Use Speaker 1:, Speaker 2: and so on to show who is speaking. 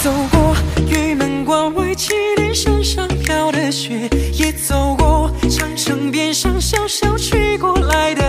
Speaker 1: 走过玉门关外祁连山上飘的雪，也走过长城边上小小吹过来的